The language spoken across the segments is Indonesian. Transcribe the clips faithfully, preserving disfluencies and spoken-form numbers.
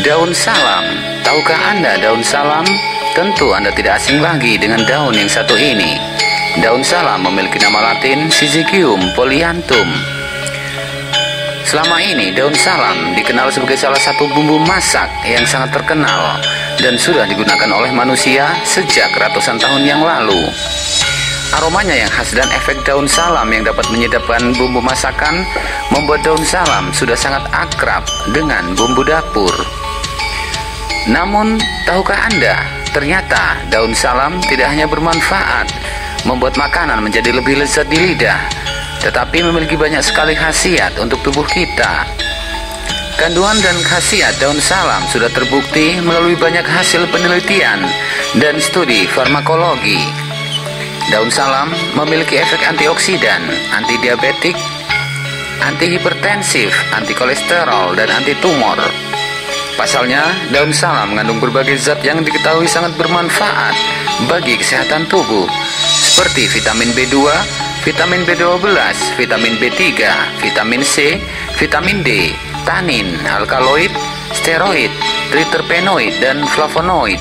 Daun salam. Tahukah Anda daun salam? Tentu Anda tidak asing lagi dengan daun yang satu ini. Daun salam memiliki nama latin Syzygium polyanthum. Selama ini daun salam dikenal sebagai salah satu bumbu masak yang sangat terkenal dan sudah digunakan oleh manusia sejak ratusan tahun yang lalu. Aromanya yang khas dan efek daun salam yang dapat menyedapkan bumbu masakan membuat daun salam sudah sangat akrab dengan bumbu dapur. Namun, tahukah Anda, ternyata daun salam tidak hanya bermanfaat membuat makanan menjadi lebih lezat di lidah, tetapi memiliki banyak sekali khasiat untuk tubuh kita. Kandungan dan khasiat daun salam sudah terbukti melalui banyak hasil penelitian dan studi farmakologi. Daun salam memiliki efek antioksidan, antidiabetik, antihipertensif, anti kolesterol, dan anti tumor. Pasalnya, daun salam mengandung berbagai zat yang diketahui sangat bermanfaat bagi kesehatan tubuh, seperti vitamin B dua, vitamin B dua belas, vitamin B tiga, vitamin C, vitamin D, tanin, alkaloid, steroid, triterpenoid, dan flavonoid.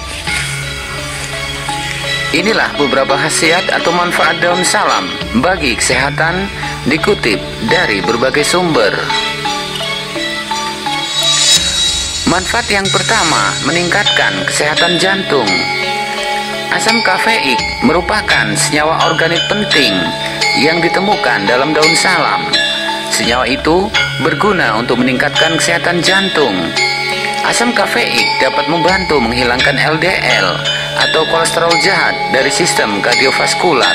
Inilah beberapa khasiat atau manfaat daun salam bagi kesehatan dikutip dari berbagai sumber. Manfaat yang pertama, meningkatkan kesehatan jantung. Asam kafeik merupakan senyawa organik penting yang ditemukan dalam daun salam. Senyawa itu berguna untuk meningkatkan kesehatan jantung. Asam kafeik dapat membantu menghilangkan L D L atau kolesterol jahat dari sistem kardiovaskular.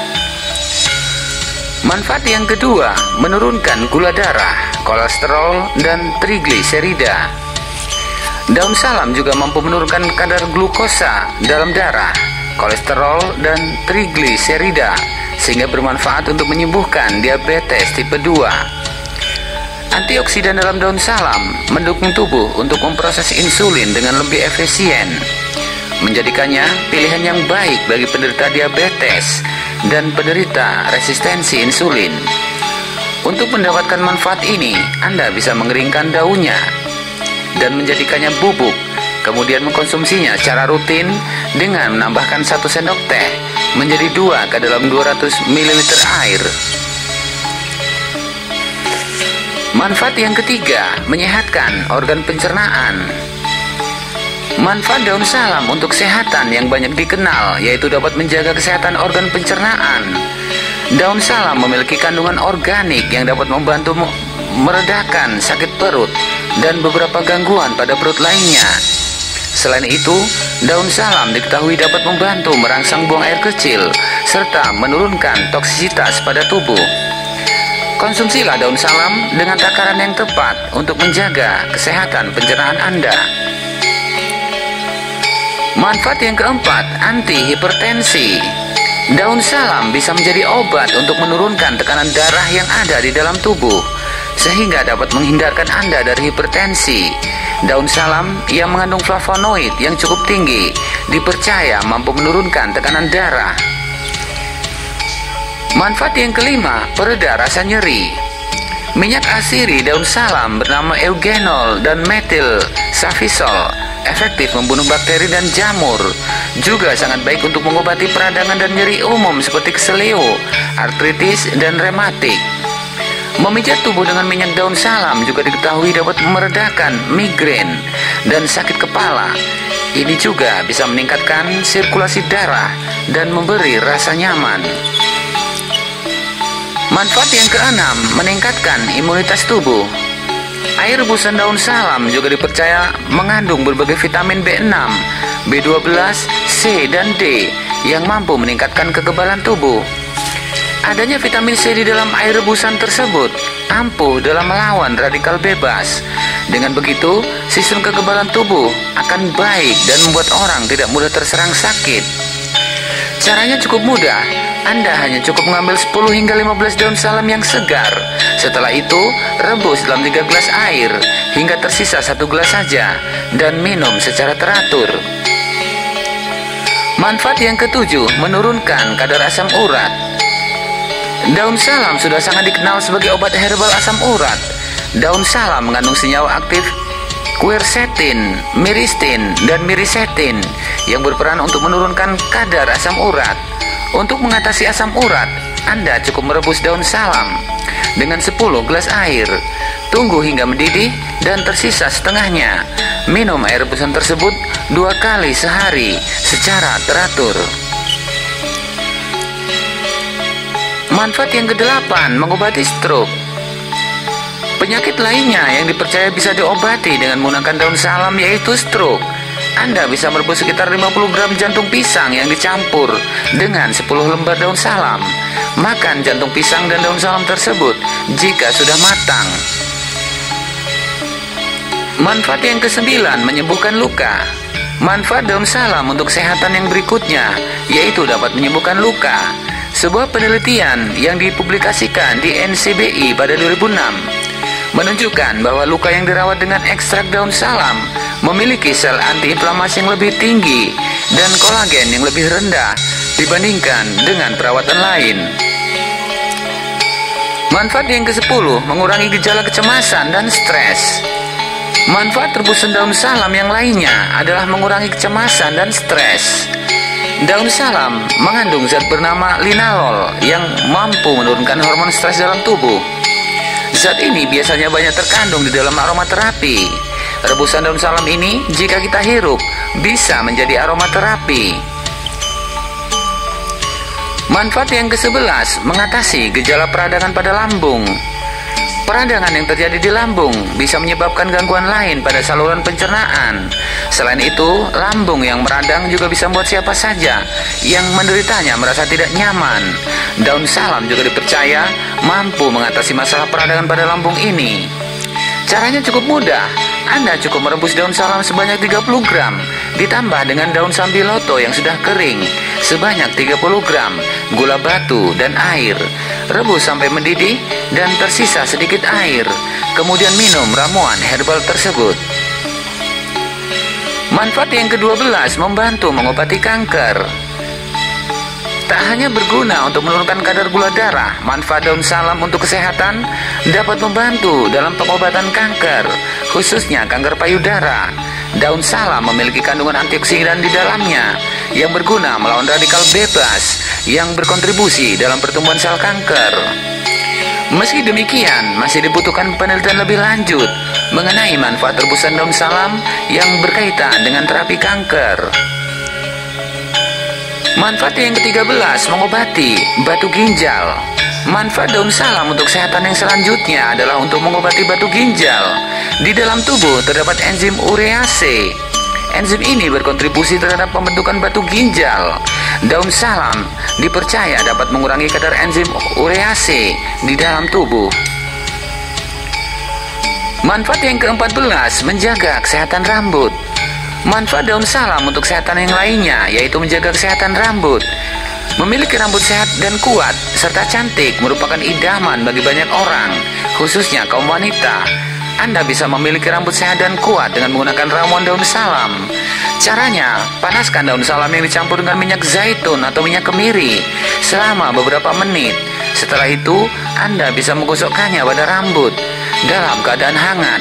Manfaat yang kedua, menurunkan gula darah, kolesterol, dan trigliserida. Daun salam juga mampu menurunkan kadar glukosa dalam darah, kolesterol, dan trigliserida, sehingga bermanfaat untuk menyembuhkan diabetes tipe dua. Antioksidan dalam daun salam mendukung tubuh untuk memproses insulin dengan lebih efisien, menjadikannya pilihan yang baik bagi penderita diabetes dan penderita resistensi insulin. Untuk mendapatkan manfaat ini, Anda bisa mengeringkan daunnya dan menjadikannya bubuk, kemudian mengkonsumsinya secara rutin dengan menambahkan satu sendok teh menjadi dua ke dalam dua ratus mililiter air. Manfaat yang ketiga, menyehatkan organ pencernaan. Manfaat daun salam untuk kesehatan yang banyak dikenal yaitu dapat menjaga kesehatan organ pencernaan. Daun salam memiliki kandungan organik yang dapat membantu meredakan sakit perut dan beberapa gangguan pada perut lainnya. Selain itu, daun salam diketahui dapat membantu merangsang buang air kecil serta menurunkan toksisitas pada tubuh. Konsumsilah daun salam dengan takaran yang tepat untuk menjaga kesehatan pencernaan Anda. Manfaat yang keempat, antihipertensi. Daun salam bisa menjadi obat untuk menurunkan tekanan darah yang ada di dalam tubuh, sehingga dapat menghindarkan Anda dari hipertensi. Daun salam yang mengandung flavonoid yang cukup tinggi dipercaya mampu menurunkan tekanan darah. Manfaat yang kelima, pereda rasa nyeri. Minyak asiri daun salam bernama eugenol dan metil safisol efektif membunuh bakteri dan jamur. Juga sangat baik untuk mengobati peradangan dan nyeri umum seperti keselio, artritis, dan rematik. Memijat tubuh dengan minyak daun salam juga diketahui dapat meredakan migrain dan sakit kepala. Ini juga bisa meningkatkan sirkulasi darah dan memberi rasa nyaman. Manfaat yang keenam, meningkatkan imunitas tubuh. Air rebusan daun salam juga dipercaya mengandung berbagai vitamin B enam, B dua belas, C, dan D yang mampu meningkatkan kekebalan tubuh. Adanya vitamin C di dalam air rebusan tersebut ampuh dalam melawan radikal bebas. Dengan begitu, sistem kekebalan tubuh akan baik dan membuat orang tidak mudah terserang sakit. Caranya cukup mudah. Anda hanya cukup mengambil sepuluh hingga lima belas daun salam yang segar. Setelah itu, rebus dalam tiga gelas air hingga tersisa satu gelas saja dan minum secara teratur. Manfaat yang ketujuh, menurunkan kadar asam urat. Daun salam sudah sangat dikenal sebagai obat herbal asam urat. Daun salam mengandung senyawa aktif quercetin, myristin, dan mirisetin yang berperan untuk menurunkan kadar asam urat. Untuk mengatasi asam urat, Anda cukup merebus daun salam dengan sepuluh gelas air. Tunggu hingga mendidih dan tersisa setengahnya. Minum air rebusan tersebut dua kali sehari secara teratur. Manfaat yang kedelapan, mengobati stroke. Penyakit lainnya yang dipercaya bisa diobati dengan menggunakan daun salam yaitu stroke. Anda bisa merebus sekitar lima puluh gram jantung pisang yang dicampur dengan sepuluh lembar daun salam. Makan jantung pisang dan daun salam tersebut jika sudah matang. Manfaat yang kesembilan, menyembuhkan luka. Manfaat daun salam untuk kesehatan yang berikutnya yaitu dapat menyembuhkan luka. Sebuah penelitian yang dipublikasikan di N C B I pada dua ribu enam menunjukkan bahwa luka yang dirawat dengan ekstrak daun salam memiliki sel antiinflamasi yang lebih tinggi dan kolagen yang lebih rendah dibandingkan dengan perawatan lain. Manfaat yang kesepuluh, mengurangi gejala kecemasan dan stres. Manfaat rebusan daun salam yang lainnya adalah mengurangi kecemasan dan stres. Daun salam mengandung zat bernama linalol yang mampu menurunkan hormon stres dalam tubuh. Zat ini biasanya banyak terkandung di dalam aromaterapi. Rebusan daun salam ini jika kita hirup bisa menjadi aromaterapi. Manfaat yang kesebelas, mengatasi gejala peradangan pada lambung. Peradangan yang terjadi di lambung bisa menyebabkan gangguan lain pada saluran pencernaan. Selain itu, lambung yang meradang juga bisa membuat siapa saja yang menderitanya merasa tidak nyaman. Daun salam juga dipercaya mampu mengatasi masalah peradangan pada lambung ini. Caranya cukup mudah. Anda cukup merebus daun salam sebanyak tiga puluh gram, ditambah dengan daun sambiloto yang sudah kering sebanyak tiga puluh gram, gula batu dan air. Rebus sampai mendidih dan tersisa sedikit air. Kemudian minum ramuan herbal tersebut. Manfaat yang kedua belas, membantu mengobati kanker. Tak hanya berguna untuk menurunkan kadar gula darah, manfaat daun salam untuk kesehatan dapat membantu dalam pengobatan kanker, khususnya kanker payudara. Daun salam memiliki kandungan antioksidan di dalamnya yang berguna melawan radikal bebas yang berkontribusi dalam pertumbuhan sel kanker. Meski demikian, masih dibutuhkan penelitian lebih lanjut mengenai manfaat rebusan daun salam yang berkaitan dengan terapi kanker. Manfaat yang ketiga belas, mengobati batu ginjal. Manfaat daun salam untuk kesehatan yang selanjutnya adalah untuk mengobati batu ginjal. Di dalam tubuh terdapat enzim urease. Enzim ini berkontribusi terhadap pembentukan batu ginjal. Daun salam dipercaya dapat mengurangi kadar enzim urease di dalam tubuh. Manfaat yang keempat belas, menjaga kesehatan rambut. Manfaat daun salam untuk kesehatan yang lainnya yaitu menjaga kesehatan rambut. Memiliki rambut sehat dan kuat serta cantik merupakan idaman bagi banyak orang, khususnya kaum wanita. Anda bisa memiliki rambut sehat dan kuat dengan menggunakan ramuan daun salam. Caranya, panaskan daun salam yang dicampur dengan minyak zaitun atau minyak kemiri selama beberapa menit. Setelah itu, Anda bisa menggosokkannya pada rambut dalam keadaan hangat.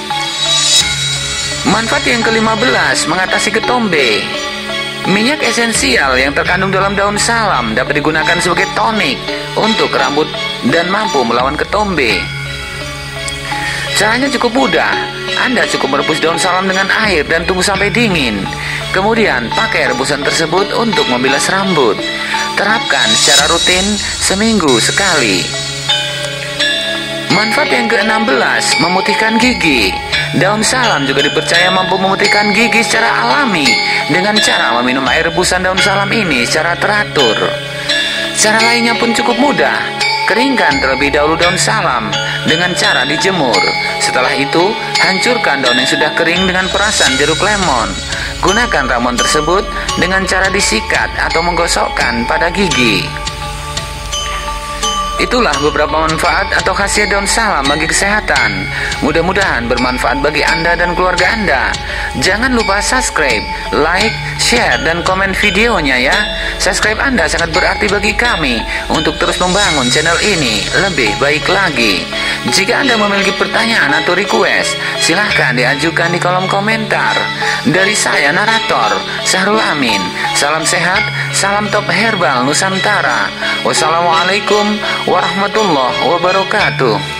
Manfaat yang kelima belas, mengatasi ketombe. Minyak esensial yang terkandung dalam daun salam dapat digunakan sebagai tonik untuk rambut dan mampu melawan ketombe. Caranya cukup mudah. Anda cukup merebus daun salam dengan air dan tunggu sampai dingin. Kemudian pakai rebusan tersebut untuk membilas rambut. Terapkan secara rutin seminggu sekali. Manfaat yang keenam belas, memutihkan gigi. Daun salam juga dipercaya mampu memutihkan gigi secara alami dengan cara meminum air rebusan daun salam ini secara teratur. Cara lainnya pun cukup mudah. Keringkan terlebih dahulu daun salam dengan cara dijemur. Setelah itu, hancurkan daun yang sudah kering dengan perasan jeruk lemon. Gunakan ramuan tersebut dengan cara disikat atau menggosokkan pada gigi. Itulah beberapa manfaat atau khasiat daun salam bagi kesehatan. Mudah-mudahan bermanfaat bagi Anda dan keluarga Anda. Jangan lupa subscribe, like, share, dan komen videonya ya. Subscribe Anda sangat berarti bagi kami untuk terus membangun channel ini lebih baik lagi. Jika Anda memiliki pertanyaan atau request, silahkan diajukan di kolom komentar. Dari saya, narator Syahrul Amin. Salam sehat, salam top herbal Nusantara. Wassalamualaikum warahmatullahi wabarakatuh.